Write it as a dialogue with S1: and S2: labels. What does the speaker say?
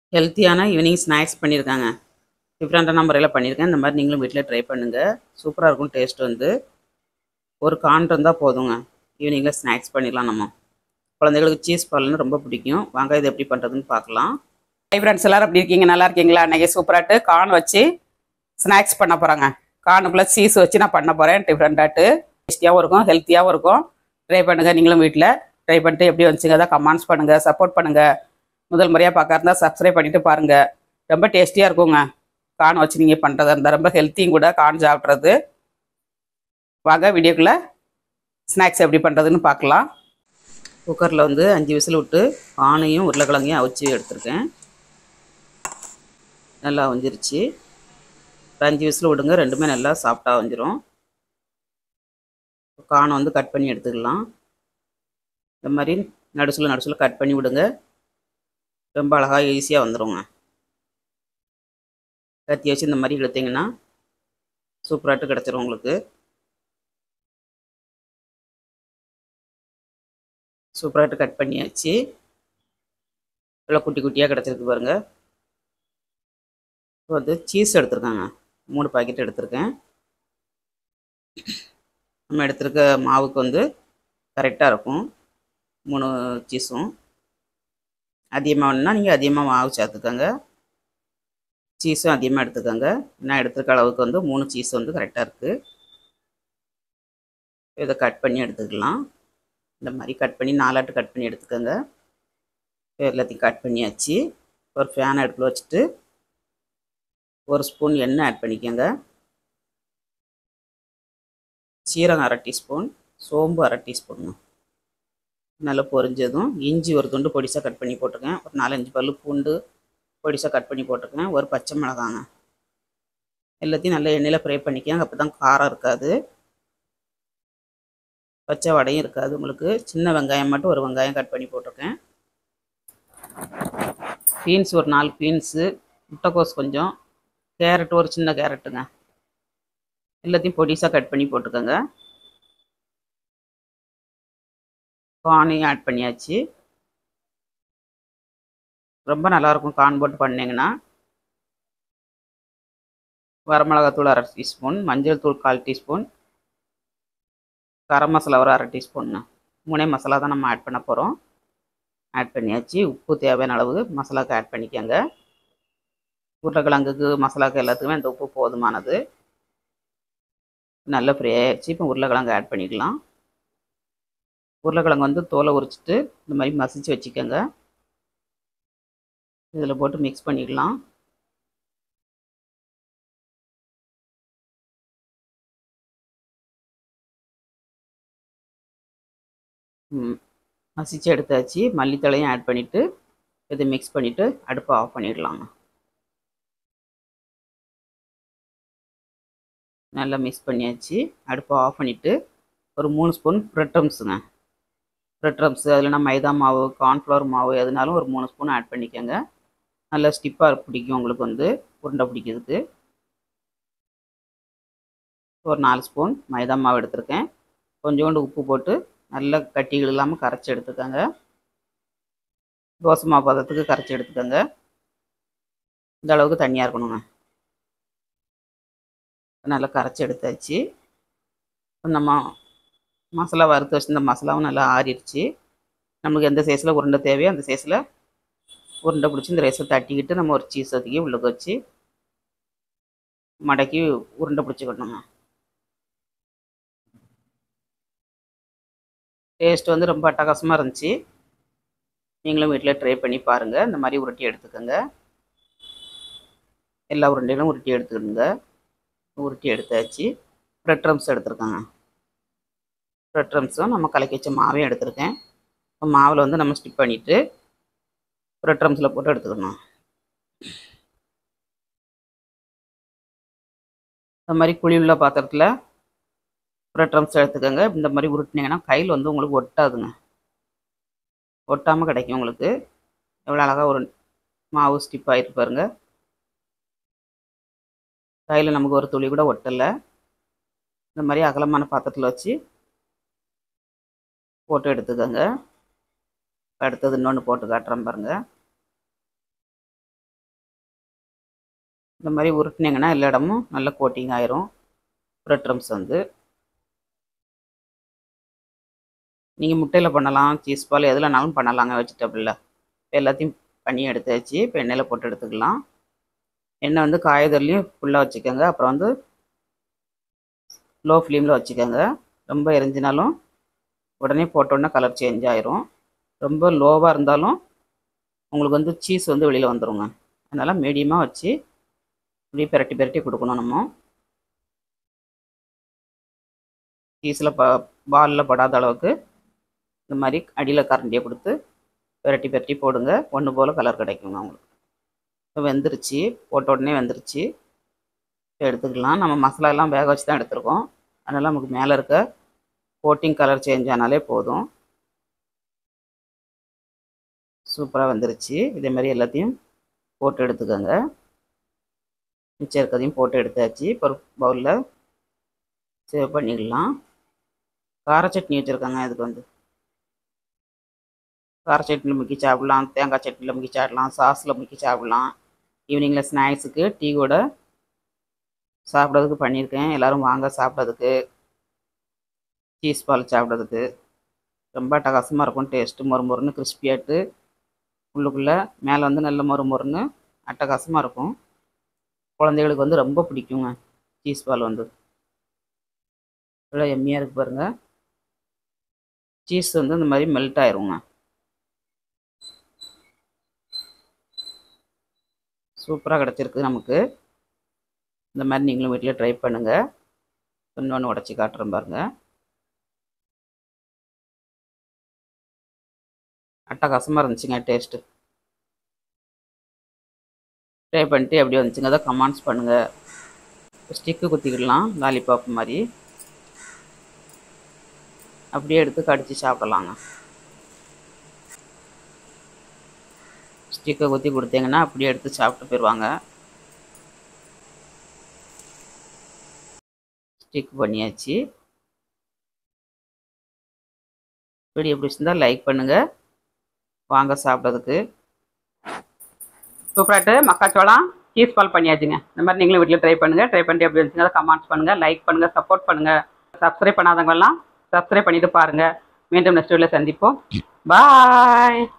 S1: ஹெல்த்தியான evening snacks பண்ணியிருக்காங்க. டிஃப்ரெண்ட்டான முறையில் பண்ணியிருக்கேன். இந்த மாதிரி நீங்களும் வீட்டில் ட்ரை பண்ணுங்கள். சூப்பராக இருக்கும் டேஸ்ட் வந்து. ஒரு கார்ன் இருந்தால் போதுங்க. ஈவினிங்கில் ஸ்நாக்ஸ் பண்ணிடலாம் நம்ம. குழந்தைகளுக்கு சீஸ் பால்னு ரொம்ப பிடிக்கும். வாங்க இது எப்படி பண்ணுறதுன்னு பார்க்கலாம். ஹை ஃப்ரெண்ட்ஸ், எல்லோரும் எப்படி இருக்கீங்க? நல்லா இருக்கீங்களா? அன்றைக்கி சூப்பராகிட்டு கார்ன் வச்சு ஸ்நாக்ஸ் பண்ண போகிறாங்க. கார்னுக்குள்ளே சீஸ் வச்சு நான் பண்ண போகிறேன். டிஃப்ரெண்ட்டாகிட்டு டேஸ்டியாகவும் இருக்கும், ஹெல்த்தியாகவும் இருக்கும். ட்ரை பண்ணுங்கள். நீங்களும் வீட்டில் ட்ரை பண்ணிட்டு எப்படி வந்துச்சுங்க தான் கமெண்ட்ஸ் பண்ணுங்கள், சப்போர்ட் பண்ணுங்கள். முதல் முறையாக பார்க்கறதா சப்ஸ்கிரைப் பண்ணிவிட்டு பாருங்கள். ரொம்ப டேஸ்டியாக இருக்குங்க. கார்ன் வச்சு நீங்கள் பண்ணுறதா இருந்தால் ரொம்ப ஹெல்த்தியும் கூட கார்ன் சாப்பிட்றது. வாங்க வீடியோக்குள்ளே ஸ்நாக்ஸ் எப்படி பண்ணுறதுன்னு பார்க்கலாம். குக்கரில் வந்து 5 விசில் விட்டு கார்னையும் உருளைக்கிழங்கையும் அவிச்சு எடுத்துருக்கேன். நல்லா வந்துருச்சு. 5 விசில் விடுங்க, ரெண்டுமே நல்லா சாஃப்டாக வந்துடும். கார்னை வந்து கட் பண்ணி எடுத்துக்கலாம். இந்த மாதிரி நடுசில் கட் பண்ணி விடுங்க. ரொம்ப அழகாக ஈஸியாக வந்துடுங்க. கத்தி வச்சு இந்த மாதிரி இழுத்திங்கன்னா சூப்பராகிட்டு கிடச்சிரும் உங்களுக்கு. சூப்பராகிட்டு கட் பண்ணியாச்சு. நல்லா குட்டி குட்டியாக கிடச்சிருக்கு பாருங்கள். இப்போ வந்து சீஸ் எடுத்துருக்காங்க. 3 பாக்கெட் எடுத்திருக்கேன். நம்ம எடுத்துருக்க மாவுக்கு வந்து கரெக்டாக இருக்கும் 3 சீஸும். அதிகமாக வேணுன்னா நீங்கள் அதிகமாக மாவு சேர்த்துக்கோங்க. சீஸும் அதிகமாக எடுத்துக்கோங்க. நான் எடுத்துருக்க அளவுக்கு வந்து 3 சீஸ் வந்து கரெக்டாக இருக்குது. இதை கட் பண்ணி எடுத்துக்கலாம். இந்த மாதிரி கட் பண்ணி 4 கட் பண்ணி எடுத்துக்கோங்க. எல்லாத்தையும் கட் பண்ணியாச்சு. ஒரு ஃபேன் அடுப்பில் வச்சுட்டு 1 ஸ்பூன் எண்ணெய் ஆட் பண்ணிக்கோங்க. சீரகம் 1/2 டீஸ்பூன், சோம்பு 1/2 டீஸ்பூன். நல்லா பொரிஞ்சதும் இஞ்சி ஒரு துண்டு பொடிசாக கட் பண்ணி போட்டிருக்கேன். ஒரு 4-5 பல்லு பூண்டு பொடிசாக கட் பண்ணி போட்டிருக்கேன். ஒரு பச்சை மிளகாங்க. எல்லாத்தையும் நல்லா எண்ணெயில் ஃப்ரை பண்ணிக்கோங்க. அப்போ தான் காரம் இருக்காது, பச்சை வடையும் இருக்காது உங்களுக்கு. சின்ன வெங்காயம் மட்டும் ஒரு வெங்காயம் கட் பண்ணி போட்டிருக்கேன். பீன்ஸ் ஒரு 4 பீன்ஸு, முட்டைக்கோஸ் கொஞ்சம், கேரட் ஒரு சின்ன கேரட்டுங்க. எல்லாத்தையும் பொடிசாக கட் பண்ணி போட்டுக்கோங்க. கார்னையும் ஆட் பண்ணியாச்சு. ரொம்ப நல்லாயிருக்கும் கார்ன் போட்டு பண்ணிங்கன்னா. வரமிளகாத்தூள் 1/2 டீஸ்பூன், மஞ்சள் தூள் 1/4 டீஸ்பூன், கரம் மசாலா ஒரு 1/2 டீஸ்பூன்னு. 3 மசாலா தான் நம்ம ஆட் பண்ண போகிறோம். ஆட் பண்ணியாச்சு. உப்பு தேவையான அளவு மசாலாவுக்கு ஆட் பண்ணிக்கோங்க. உருளைக்கிழங்குக்கு மசாலாவுக்கு எல்லாத்துக்குமே அந்த உப்பு போதுமானது. நல்லா ஃப்ரை ஆகிடுச்சு. இப்போ உருளைக்கிழங்கு ஆட் பண்ணிக்கலாம். உருளைக்கிழங்கு வந்து தோலை உரிச்சிட்டு இந்த மாதிரி மசிச்சு வச்சுக்கோங்க. இதில் போட்டு மிக்ஸ் பண்ணிக்கலாம். மசிச்சு எடுத்தாச்சு. மல்லித்தழையும் ஆட் பண்ணிவிட்டு இதை மிக்ஸ் பண்ணிவிட்டு அடுப்பை ஆஃப் பண்ணிடலாங்க. நல்லா மிக்ஸ் பண்ணியாச்சு. அடுப்பை ஆஃப் பண்ணிவிட்டு ஒரு 3 ஸ்பூன் ப்ரெட் க்ரம்ஸுங்க. ப்ரெட் க்ரம்ஸு அதில் மைதா மாவு, கார்ன்ஃப்ளவர் மாவு எதுனாலும் ஒரு 3 ஸ்பூன் ஆட் பண்ணிக்கோங்க. நல்லா ஸ்டிப்பாக பிடிக்கும் உங்களுக்கு வந்து உருண்டை பிடிக்கிறதுக்கு. ஒரு 4 ஸ்பூன் மைதா மாவு எடுத்துருக்கேன். கொஞ்சோண்டு உப்பு போட்டு நல்லா கட்டிகள் இல்லாமல் கரைச்சி எடுத்துக்கோங்க. தோசை மாவு பதத்துக்கு கரைச்சி எடுத்துக்கோங்க. இந்த அளவுக்கு தண்ணியாக இருக்கணுங்க. நல்லா கரைச்சி எடுத்தாச்சு. நம்ம மசாலா வறுத்து வச்சுருந்த மசாலாவும் நல்லா ஆறிடுச்சு. நம்மளுக்கு எந்த சைஸில் உருண்டை தேவையோ அந்த சைஸில் உருண்டை பிடிச்சி இந்த ரைஸை தட்டிக்கிட்டு நம்ம ஒரு சீஸ் ஒதுக்கி உள்ளே வச்சு மடக்கி உருண்டை பிடிச்சிக்கணுங்க. டேஸ்ட் வந்து ரொம்ப அட்டகாசமாக இருந்துச்சு. நீங்களும் வீட்டில் ட்ரை பண்ணி பாருங்கள். இந்த மாதிரி உருட்டி எடுத்துக்கோங்க. எல்லா உருண்டைகளும் உருட்டி எடுத்துக்கணுங்க. உருட்டி எடுத்தாச்சு. ப்ரெட் க்ரம்ஸ் எடுத்துருக்கோங்க. ப்ரெட் க்ரம்ஸும் நம்ம கலக்கி வச்ச மாவையும் எடுத்துருக்கேன். மாவில் வந்து நம்ம ஸ்டிப் பண்ணிவிட்டு ப்ரெட் க்ரம்ஸில் போட்டு எடுத்துக்கணும். இந்த மாதிரி குழி உள்ள பாத்திரத்தில் ப்ரெட் க்ரம்ஸ் எடுத்துக்கோங்க. இந்த மாதிரி உருட்டினீங்கன்னா கையில் வந்து உங்களுக்கு ஒட்டாதுங்க. ஒட்டாமல் கிடைக்கும் உங்களுக்கு. எவ்வளோ அழகாக ஒரு மாவு ஸ்டிப் ஆகிட்டு பாருங்க. கையில் நமக்கு ஒரு துளி கூட ஒட்டலை. இந்த மாதிரி அகலமான பாத்திரத்தில் வச்சு போட்டு எடுத்துக்கோங்க. அடுத்தது இன்னொன்று போட்டு காட்டுறேன் பாருங்கள். இந்த மாதிரி உருட்டினீங்கன்னா எல்லா இடமும் நல்ல கோட்டிங் ஆயிரும் பிரெட் க்ரம்ஸ் வந்து. நீங்கள் முட்டையில் பண்ணலாம், சீஸ் பால் எதுலனாலும் பண்ணலாங்க வெஜிடபிளில். எல்லாத்தையும் பண்ணி எடுத்தாச்சு. இப்போ எண்ணெயில் போட்டு எடுத்துக்கலாம். எண்ணெய் வந்து காயதல்லையும் ஃபுல்லாக வச்சுக்கோங்க. அப்புறம் வந்து லோ ஃப்ளேமில் வச்சுக்கோங்க. ரொம்ப எரிஞ்சினாலும் உடனே போட்டோன்னா கலர் சேஞ்ச் ஆயிரும். ரொம்ப லோவாக இருந்தாலும் உங்களுக்கு வந்து சீஸ் வந்து வெளியில் வந்துடுங்க. அதனால் மீடியமாக வச்சு இப்படி பிரட்டி பிரட்டி கொடுக்கணும். நம்ம சீஸில் பாலில் படாத அளவுக்கு இந்த மாதிரி அடியில் கரண்டியை கொடுத்து பிரட்டி பிரட்டி போடுங்க. ஒன்று போல் கலர் கிடைக்குங்க உங்களுக்கு. இப்போ வெந்துருச்சு, போட்ட உடனே வெந்துருச்சு. எடுத்துக்கலாம். நம்ம மசாலாலாம் வேக வச்சு தான் எடுத்துருக்கோம். அதனால் நமக்கு மேலே இருக்க கோட்டிங் கலர் சேஞ்ச் ஆனாலே போதும். சூப்பராக வந்துருச்சு. இதேமாதிரி எல்லாத்தையும் போட்டு எடுத்துக்கோங்க. மிச்சம் இருக்கிறதையும் போட்டு எடுத்தாச்சு. இப்போ ஒரு பவுலில் சேவ் பண்ணிடலாம். கார சட்னி வச்சுருக்காங்க. இதுக்கு வந்து கார சட்னியில் முக்கி சாப்பிட்லாம், தேங்காய் சட்னியில் முக்கி சாப்பிட்லாம், சாஸில் முக்கி சாப்பிட்லாம். ஈவினிங்கில் ஸ்நாக்ஸுக்கு டீ கூட சாப்பிட்றதுக்கு பண்ணியிருக்கேன். எல்லோரும் வாங்க சாப்பிட்றதுக்கு, சீஸ் பால் சாப்பிட்றதுக்கு. ரொம்ப அட்டகாசமாக இருக்கும். டேஸ்ட்டு மொறு மொறுன்னு கிறிஸ்பியாட்டு உள்ளுக்குள்ளே மேலே வந்து நல்ல மொறு மொறுன்னு அட்டகாசமாக இருக்கும். குழந்தைகளுக்கு வந்து ரொம்ப பிடிக்குங்க சீஸ் பால் வந்து. இவ்வளோ எம்மியாக இருக்குது பாருங்கள். சீஸ் வந்து இந்த மாதிரி மெல்ட் ஆயிருங்க. சூப்பராக கிடச்சிருக்கு நமக்கு. இந்த மாதிரி நீங்களும் வீட்டில் ட்ரை பண்ணுங்கள். இன்னொன்று உடச்சி காட்டுறேன் பாருங்கள். அட்டகாசமாக இருந்துச்சுங்க டேஸ்ட்டு. ட்ரை பண்ணிட்டு எப்படி வந்துச்சுங்க அதை கமெண்ட்ஸ் பண்ணுங்கள். ஸ்டிக்கு குத்திக்கிடலாம் லாலிபாப் மாதிரி. அப்படியே எடுத்து கடிச்சு சாப்பிடலாங்க. ஸ்டிக்கை குத்தி கொடுத்தீங்கன்னா அப்படியே எடுத்து சாப்பிட்டு போயிடுவாங்க. ஸ்டிக் பண்ணியாச்சு. வீடியோ பிடிச்சிருந்தா லைக் பண்ணுங்கள். வாங்க சாப்பிட்றதுக்கு. சூப்பராட்டு மக்காச்சோளம் சீஸ் பால் பண்ணியாச்சுங்க. இந்த மாதிரி நீங்களும் வீட்டில் ட்ரை பண்ணுங்கள். ட்ரை பண்ணிட்டு எப்படி இருந்துச்சுங்க அதை கமெண்ட்ஸ் பண்ணுங்கள், லைக் பண்ணுங்கள், சப்போர்ட் பண்ணுங்கள். சப்ஸ்கிரைப் பண்ணாதவங்கெல்லாம் சப்ஸ்கிரைப் பண்ணிவிட்டு பாருங்கள். மீண்டும் நெக்ஸ்ட் வீடியோவில் சந்திப்போம். பாய்.